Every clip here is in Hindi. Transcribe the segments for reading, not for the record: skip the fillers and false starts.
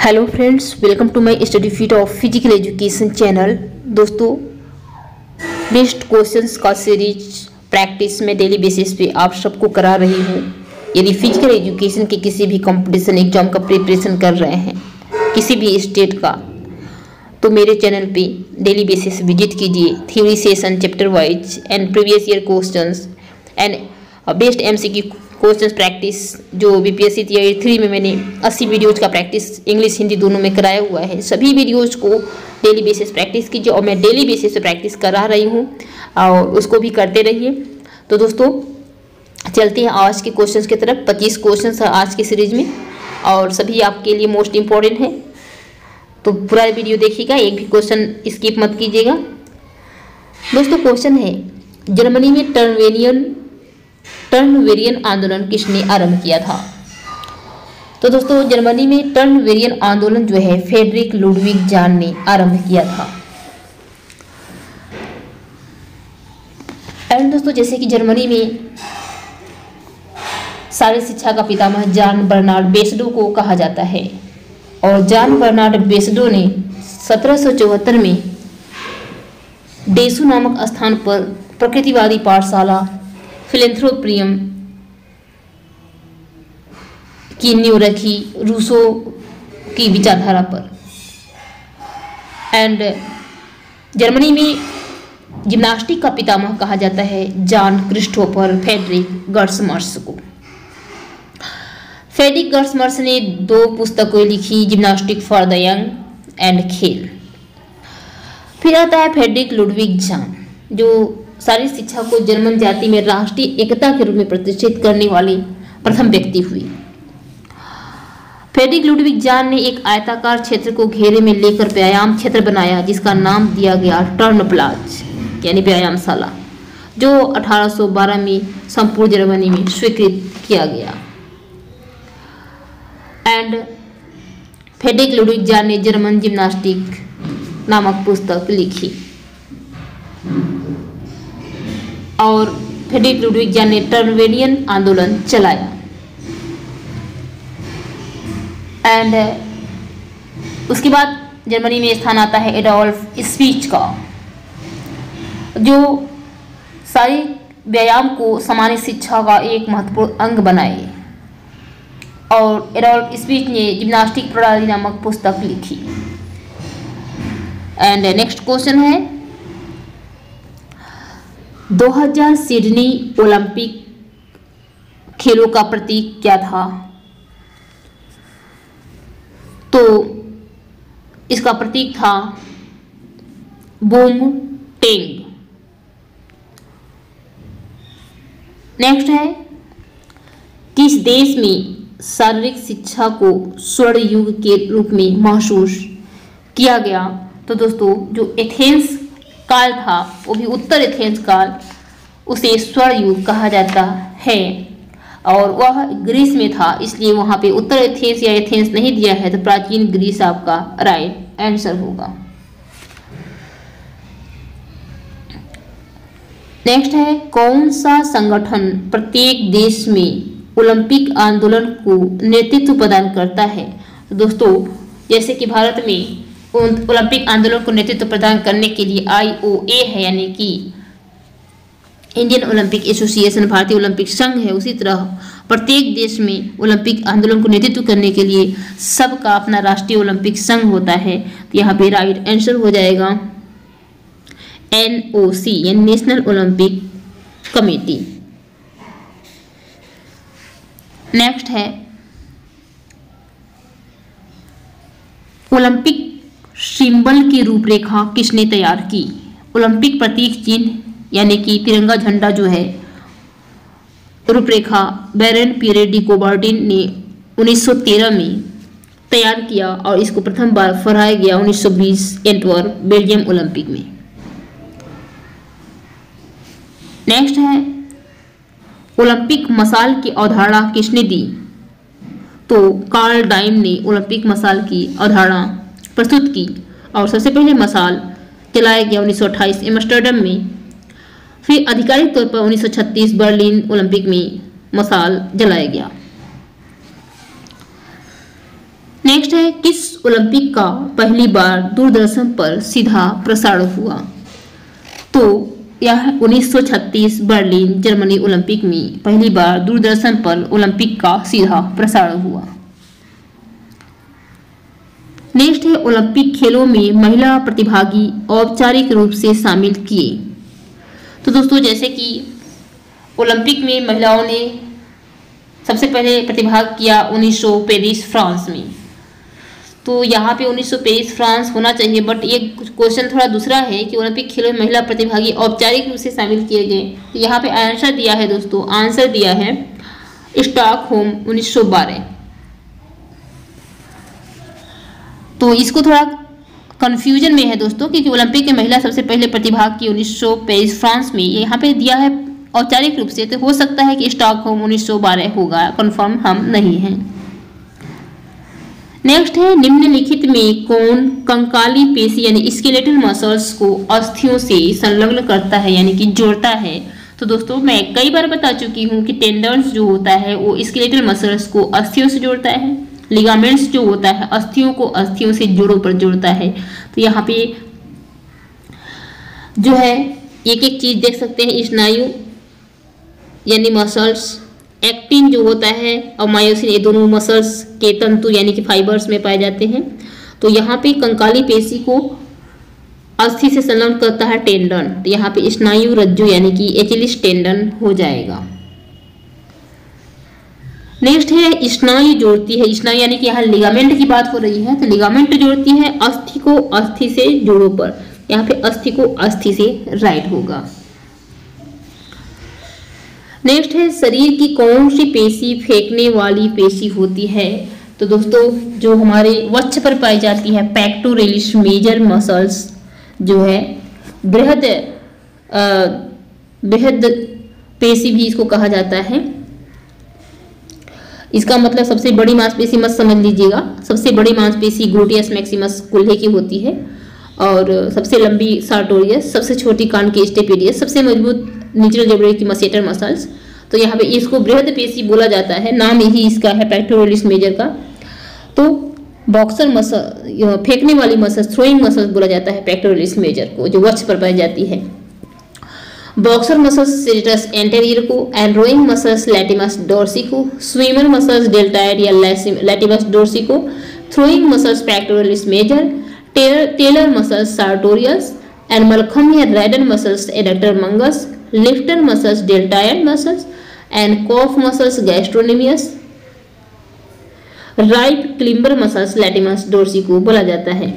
Hello friends, welcome to my study feet of physical education channel. दोस्तों, बेस्ट क्वेश्चंस का सीरीज प्रैक्टिस में डेली बेसिस पे आप सबको करा रही हूँ। यदि फिजिकल एजुकेशन के किसी भी कंपटीशन एग्जाम का प्रिपरेशन कर रहे हैं, किसी भी स्टेट का, तो मेरे चैनल पे डेली बेसिस विजिट कीजिए। Theory session chapter wise and previous year questions and best MCQ questions practice जो बीपीएससी टीआई 3 में मैंने 80 वीडियोज़ का प्रैक्टिस इंग्लिश हिंदी दोनों में कराया हुआ है। सभी वीडियोज़ को डेली बेसिस प्रैक्टिस कीजिए और मैं डेली बेसिस पे प्रैक्टिस करा रही हूँ और उसको भी करते रहिए। तो दोस्तों, चलते हैं आज के क्वेश्चंस की तरफ। 25 क्वेश्चंस है आज की सीरीज में और सभी आपके लिए मोस्ट इम्पॉर्टेंट है, तो पूरा वीडियो देखिएगा, एक भी क्वेश्चन स्किप मत कीजिएगा। दोस्तों, क्वेश्चन है, जर्मनी में टर्नवेरियन आंदोलन किसने आरंभ किया था? तो दोस्तों, जर्मनी में टर्नवेरियन आंदोलन जो है फ्रेडरिक लुडविग जान ने आरंभ किया था। एंड दोस्तों, जैसे कि जर्मनी में सारी शिक्षा का पितामह जान बर्नार्ड बेसडो को कहा जाता है और जान बर्नार्ड बेसडो ने 1774 में डेसू नामक स्थान पर प्रकृतिवादी पाठशाला फिलेंथ्रोपियम की नींव रखी रूसो की विचारधारा पर। एंड जर्मनी में जिम्नास्टिक का पितामह कहा जाता है जान क्रिस्टोफर फ्रेडरिक गर्समर्स को। फ्रेडरिक गर्समर्स ने 2 पुस्तकें लिखी, gymnastic for the young and खेल। फिर आता है फ्रेडरिक लुडविग जान, जो सारी शिक्षा को जर्मन जाति में राष्ट्रीय एकता के रूप में प्रतिष्ठित करने वाली प्रथम व्यक्ति हुई। फ्रेडरिक लुडविग जान ने एक आयताकार क्षेत्र को घेरे में लेकर व्यायाम क्षेत्र बनाया, जिसका नाम दिया गया टर्नप्लाज यानी व्यायामशाला, जो 1812 में संपूर्ण जर्मनी में स्वीकृत किया गया। एंड फ्रेडरिक लुडविग जान ने जर्मन जिम्नास्टिक नामक पुस्तक लिखी और फ्रेडरिक लुडविग जान ने टर्नवेरियन आंदोलन चलाया। एंड उसके बाद जर्मनी में स्थान आता है एडोल्फ स्पीच का, जो सारी व्यायाम को सामान्य शिक्षा का एक महत्वपूर्ण अंग बनाए और एडोल्फ स्पीच ने जिम्नास्टिक प्रणाली नामक पुस्तक लिखी। एंड नेक्स्ट क्वेश्चन है, 2000 सिडनी ओलंपिक खेलों का प्रतीक क्या था? तो इसका प्रतीक था बूम टेंग। नेक्स्ट है, किस देश में शारीरिक शिक्षा को स्वर्ण युग के रूप में महसूस किया गया? तो दोस्तों, जो एथेंस काल था, वो भी उत्तर एथेंस काल, उसे स्वर्ण युग कहा जाता है और वह ग्रीस में था, इसलिए वहाँ पे उत्तर एथेंस या एथेंस नहीं दिया है, तो प्राचीन ग्रीस आपका राइट आंसर होगा। नेक्स्ट है, कौन सा संगठन प्रत्येक देश में ओलंपिक आंदोलन को नेतृत्व प्रदान करता है? तो दोस्तों, जैसे कि भारत में ओलंपिक आंदोलन को नेतृत्व प्रदान करने के लिए IOA है, यानी कि इंडियन ओलंपिक एसोसिएशन, भारतीय ओलंपिक संघ है, उसी तरह प्रत्येक देश में ओलंपिक आंदोलन को नेतृत्व करने के लिए सबका अपना राष्ट्रीय ओलंपिक संघ होता है। तो यहाँ पे राइट आंसर हो जाएगा NOC यानी नेशनल ओलंपिक कमेटी। नेक्स्ट है, ओलंपिक सिंबल की रूपरेखा किसने तैयार की? ओलंपिक प्रतीक चिन्ह यानी कि तिरंगा झंडा जो है, रूपरेखा बैरन पियरे डी कोबार्टिन ने 1913 में तैयार किया और इसको प्रथम बार फहराया गया 1920 एंटवर्प बेल्जियम ओलंपिक में। नेक्स्ट है, ओलंपिक मशाल की अवधारणा किसने दी? तो कार्ल डाइम ने ओलंपिक मशाल की अवधारणा प्रस्तुत की और सबसे पहले मशाल जलाया गया 1928 एम्स्टर्डम में, फिर आधिकारिक तौर पर 1936 बर्लिन ओलंपिक में मशाल जलाया गया। नेक्स्ट है किस ओलंपिक का पहली बार दूरदर्शन पर सीधा प्रसारण हुआ? तो यह 1936 बर्लिन जर्मनी ओलंपिक में पहली बार दूरदर्शन पर ओलंपिक का सीधा प्रसारण हुआ। नेक्स्ट है ओलंपिक खेलों में महिला प्रतिभागी औपचारिक रूप से शामिल किए। तो दोस्तों जैसे कि ओलंपिक में महिलाओं ने सबसे पहले प्रतिभाग किया 1900 पेरिस फ्रांस में। तो यहाँ पे 1900 पेरिस फ्रांस होना चाहिए, बट ये क्वेश्चन थोड़ा दूसरा है कि ओलंपिक खेलों में महिला प्रतिभागी औपचारिक रूप से शामिल किए गए। तो यहाँ पे आंसर दिया है दोस्तों, आंसर दिया है स्टॉकहोम 1912। तो इसको थोड़ा कंफ्यूजन में है दोस्तों, क्योंकि ओलंपिक में महिला सबसे पहले प्रतिभाग की 1900 पेरिस फ्रांस में, यहाँ पे दिया है औपचारिक रूप से, तो हो सकता है कि स्टॉकहोम 1912 होगा, कंफर्म हम नहीं हैं। नेक्स्ट है निम्नलिखित में कौन कंकाली पेशी यानी स्केलेटल मसल्स को अस्थियों से संलग्न करता है यानी कि जोड़ता है? तो दोस्तों मैं कई बार बता चुकी हूँ कि टेंडन्स जो होता है वो स्केलेटल मसल्स को अस्थियों से जोड़ता है, लिगामेंट्स जो होता है अस्थियों को अस्थियों से जोड़ों पर जोड़ता है। तो यहाँ पे जो है एक एक चीज देख सकते हैं, स्नायु यानी मसल्स, एक्टिन जो होता है और मायोसिन, ये दोनों मसल्स के तंतु यानी कि फाइबर्स में पाए जाते हैं। तो यहाँ पे कंकाली पेशी को अस्थि से संलग्न करता है टेंडन, तो यहाँ पे स्नायु रज्जु यानी कि एचिलिस टेंडन हो जाएगा। नेक्स्ट है स्नायु जोड़ती है, स्नायु यानी कि यहाँ लिगामेंट की बात हो रही है, तो लिगामेंट जोड़ती है अस्थि को अस्थि से जोड़ों पर, यहाँ पे अस्थि को अस्थि से राइट होगा। नेक्स्ट है शरीर की कौन सी पेशी फेंकने वाली पेशी होती है? तो दोस्तों जो हमारे वक्ष पर पाई जाती है पेक्टोरलिस मेजर मसल्स जो है, बृहद पेशी भी इसको कहा जाता है। इसका मतलब सबसे बड़ी मांसपेशी मत समझ लीजिएगा, सबसे बड़ी मांसपेशी ग्लूटियस मैक्सिमस कुल्हे की होती है, और सबसे लंबी सार्टोरियस, सबसे छोटी कान की स्टेपेडियस, सबसे मजबूत निचले जबड़े की मसेटर मसल्स। तो यहाँ पे इसको बृहद पेशी बोला जाता है, नाम यही इसका है पेक्टोरलिस मेजर का। तो बॉक्सर मसल फेंकने वाली मसल्स, थ्रोइंग मसल्स बोला जाता है पेक्टोरलिस मेजर को, जो वक्ष पर पाई जाती है। बॉक्सर मसल्स सेरेटस एंटेरियर को, and rowing muscles latissimus dorsi को, स्विमर मसल्स डेल्टाइड या लैटिमस डोर्सी को, throwing muscles pectoralis major, tailor muscles sartorius, and Mallakhamb या rider muscles adductor magnus, lifter muscles deltoid muscles, and calf muscles gastrocnemius, right climber muscles latissimus dorsi को बोला जाता है।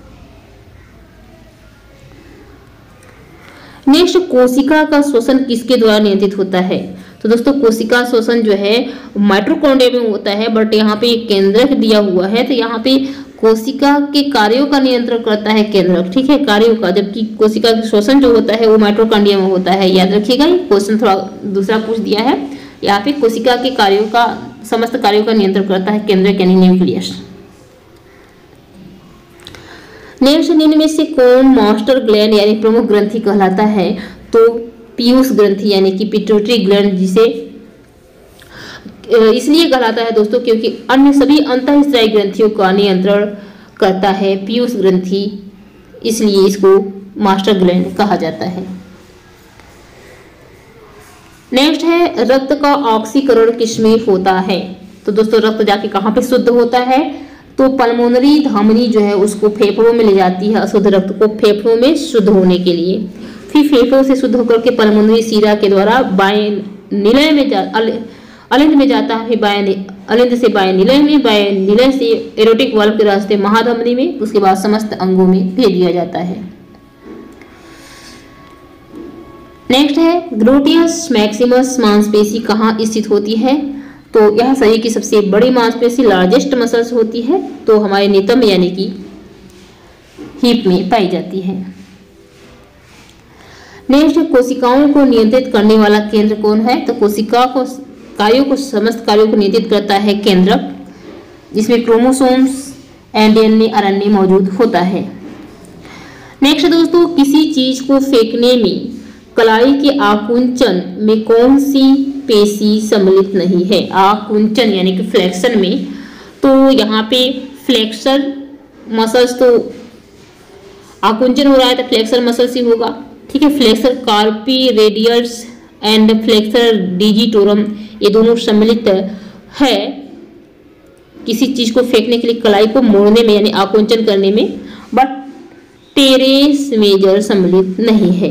नेक्स्ट कोशिका का श्वसन किसके द्वारा नियंत्रित होता है? तो दोस्तों कोशिका श्वसन जो है माइटोकॉन्ड्रिया में होता है, बट यहाँ पे केंद्रक दिया हुआ है, तो यहाँ पे कोशिका के कार्यों का नियंत्रण करता है केंद्रक, ठीक है, कार्यों का, जबकि कोशिका का श्वसन जो होता है वो माइटोकॉन्ड्रिया में होता है। याद रखिएगा, ये क्वेश्चन थोड़ा दूसरा पूछ दिया है। यहाँ पे कोशिका के कार्यों का, समस्त कार्यों का नियंत्रण करता है केंद्रक यानी न्यूक्लियस। नेक्स्ट निम्न में से कौन मास्टर ग्लैंड यानी प्रमुख ग्रंथि कहलाता है? तो पीयूष ग्रंथि यानी कि पिट्यूटरी ग्लैंड, जिसे इसलिए कहलाता है दोस्तों क्योंकि अन्य सभी अंतःस्रावी ग्रंथियों का नियंत्रण करता है पीयूष ग्रंथि, इसलिए इसको मास्टर ग्लैंड कहा जाता है। नेक्स्ट है रक्त का ऑक्सीकरण किसमें होता है? तो दोस्तों रक्त जाके कहाँ पे शुद्ध होता है? तो पल्मोनरी धमनी जो है उसको फेफड़ों में ले जाती है अशुद्ध रक्त को फेफड़ों में शुद्ध होने के लिए, फिर फेफड़ों से शुद्ध होकर के पल्मोनरी शिरा के द्वारा बाएं निलय में अलिंद में जाता है, अलिंद से बाएं निलय में, बाएं निलय से एरोटिक वाल्व के रास्ते महाधमनी में, उसके बाद समस्त अंगों में भेज दिया जाता है। नेक्स्ट है ग्लूटियस मैक्सिमस मांसपेशी कहाँ स्थित होती है? तो यह शरीर की सबसे बड़ी मांसपेशी लार्जेस्ट मसल्स होती है, तो हमारे नितंब यानी कि हिप में पाई जाती है। नेक्स्ट कोशिकाओं को नियंत्रित करने वाला केंद्र कौन है? तो कोशिका को समस्त कार्यों को नियंत्रित करता है केंद्रक, जिसमें क्रोमोसोम्स एंड डीएनए आरएनए मौजूद होता है। नेक्स्ट दोस्तों किसी चीज को फेंकने में कलाई के आकुंचन में कौन सी पेशी सम्मिलित नहीं है? आकुंचन यानी कि फ्लेक्शन में, तो यहाँ पे फ्लेक्सर मसल्स, तो आकुंचन हो रहा है तो फ्लेक्सर मसल्स ही होगा। ठीक है, flexor carpi radius and flexor digitorum, ये दोनों सम्मिलित है किसी चीज को फेंकने के लिए, कलाई को मोड़ने में यानी आकुंचन करने में, बट टेरेस मेजर सम्मिलित नहीं है।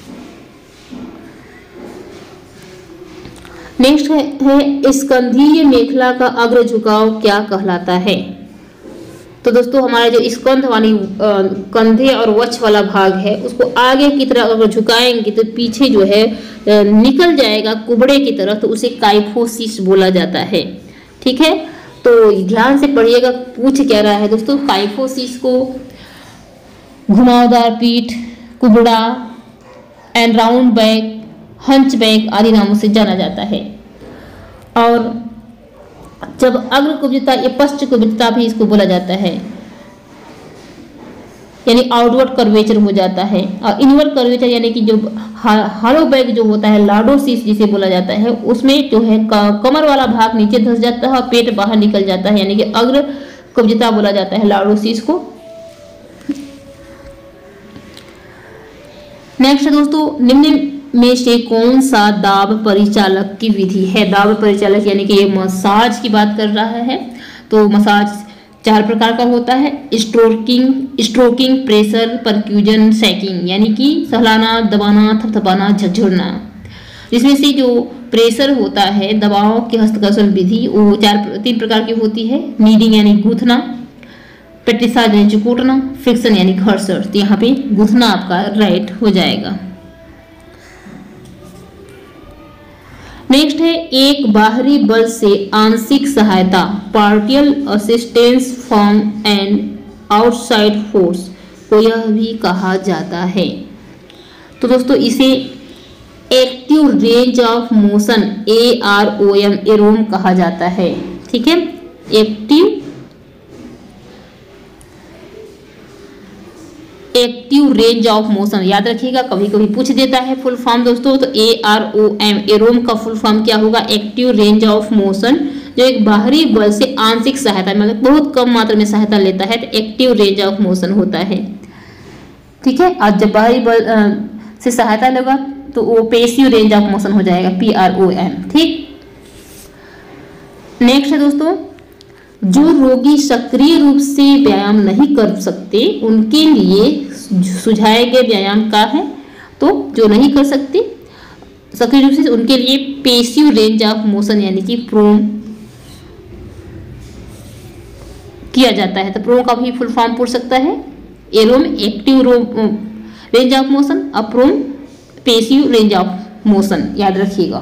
नेक्स्ट है स्कंधीय मेखला का अग्र झुकाव क्या कहलाता है। तो दोस्तों हमारा जो स्कंध वाली कंधे और वक्ष वाला भाग है उसको आगे की तरफ अगर झुकाएंगे तो पीछे जो है निकल जाएगा कुबड़े की तरफ, तो उसे काइफोसिस बोला जाता है। ठीक है, तो ध्यान से पढ़िएगा पूछ क्या रहा है दोस्तों। काइफोसिस को घुमावदार पीठ, कुबड़ा and round back, hunch back आदि नामों से जाना जाता है। और जब अग्र कुब्जता या पश्च कुब्जता भी इसको बोला जाता है, यानी आउटवर्ड कर्वेचर हो जाता है। और इनवर्ड कर्वेचर यानी कि जो हॉलो बैक जो होता है, लॉर्डोसिस जिसे बोला जाता है, उसमें जो है कमर वाला भाग नीचे धंस जाता है और पेट बाहर निकल जाता है, यानी कि अग्र कुब्जता बोला जाता है लॉर्डोसिस को। नेक्स्ट दोस्तों, निम्न में से कौन सा दाब परिचालक की विधि है। दाब परिचालक यानी कि ये मसाज की बात कर रहा है। तो मसाज 4 प्रकार का होता है, स्ट्रोकिंग, प्रेशर, परक्यूजन, सैकिंग, यानी कि सहलाना, दबाना, थपथपाना, झकझोरना। जिसमें से जो प्रेशर होता है, दबाव की हस्तकर्षण विधि, वो 3 प्रकार की होती है। नीडिंग यानी गूंथना, पेट्रिसाज यानी चिकोटना, फ्रिक्शन यानी घर्षण। तो यहाँ पे गूंथना आपका राइट हो जाएगा। नेक्स्ट है एक बाहरी बल से आंशिक सहायता, partial assistance from an outside force को यह भी कहा जाता है। तो दोस्तों इसे active range of motion AROM AROM कहा जाता है। ठीक है, एक्टिव रेंज ऑफ मोशन याद रखिएगा, कभी कभी पूछ देता है फुल फॉर्म दोस्तों। तो AROM एरोम का फुल फॉर्म क्या होगा, एक्टिव रेंज ऑफ मोशन, जो एक बाहरी बल से आंशिक सहायता मतलब बहुत कम मात्रा में सहायता लेता है, तो एक्टिव रेंज ऑफ मोशन होता है। ठीक है, और जब बाहरी बल से सहायता लेगा तो वो पैसिव रेंज ऑफ मोशन हो जाएगा, PROM। ठीक, नेक्स्ट है दोस्तों, जो रोगी सक्रिय रूप से व्यायाम नहीं कर सकते उनके लिए सुझाए गए व्यायाम का है। तो जो नहीं कर सकते सक्रिय रूप से उनके लिए पैसिव रेंज ऑफ मोशन यानी कि प्रोम किया जाता है। तो प्रोम का भी फुल फॉर्म पूछ सकता है, AROM active range of motion, और PROM passive range of motion, याद रखिएगा।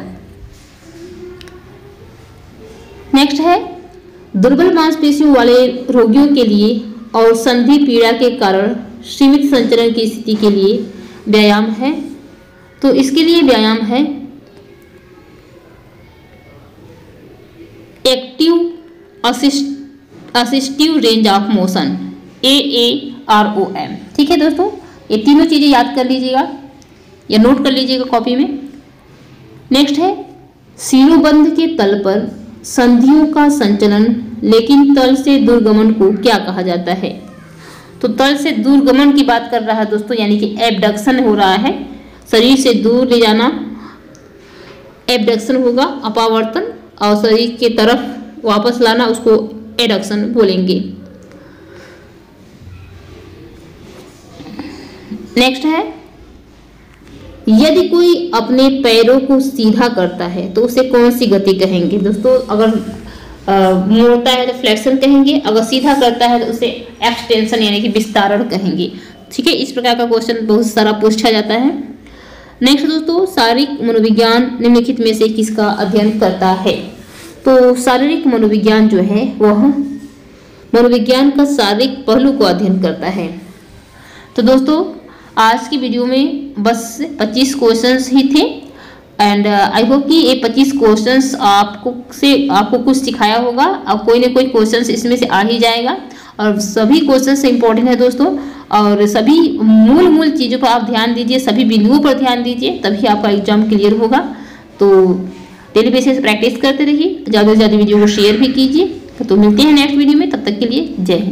नेक्स्ट है दुर्बल मांसपेशियों वाले रोगियों के लिए और संधि पीड़ा के कारण सीमित संचरण की स्थिति के लिए व्यायाम है। तो इसके लिए व्यायाम है active assistive range of motion AAROM। ठीक है दोस्तों, ये तीनों चीजें याद कर लीजिएगा या नोट कर लीजिएगा कॉपी में। नेक्स्ट है शिरोबंध के तल पर संधियों का संचलन लेकिन तल से दूरगमन को क्या कहा जाता है। तो तल से दूरगमन की बात कर रहा है दोस्तों, यानी कि एबडक्शन हो रहा है, शरीर से दूर ले जाना एबडक्शन होगा, अपावर्तन, और शरीर के तरफ वापस लाना उसको एडक्शन बोलेंगे। नेक्स्ट है यदि कोई अपने पैरों को सीधा करता है तो उसे कौन सी गति कहेंगे दोस्तों। अगर मोड़ता है तो फ्लेक्शन कहेंगे, अगर सीधा करता है तो उसे एक्सटेंशन यानी कि विस्तारण कहेंगे। ठीक है, इस प्रकार का क्वेश्चन बहुत सारा पूछा जाता है। नेक्स्ट दोस्तों, शारीरिक मनोविज्ञान निम्नलिखित में से किसका अध्ययन करता है। तो शारीरिक मनोविज्ञान जो है वह मनोविज्ञान का शारीरिक पहलू को अध्ययन करता है। तो दोस्तों आज की वीडियो में बस 25 क्वेश्चंस ही थे एंड आई होप कि ये 25 क्वेश्चंस आपको कुछ सिखाया होगा और कोई ना कोई क्वेश्चंस इसमें से आ ही जाएगा। और सभी क्वेश्चंस इंपॉर्टेंट है दोस्तों, और सभी मूल चीज़ों पर आप ध्यान दीजिए, सभी बिंदुओं पर ध्यान दीजिए, तभी आपका एग्जाम क्लियर होगा। तो डेली बेसिस प्रैक्टिस करते रहिए, ज़्यादा से ज़्यादा वीडियो को शेयर भी कीजिए तो मिलते हैं नेक्स्ट वीडियो में, तब तक के लिए जय हिंद।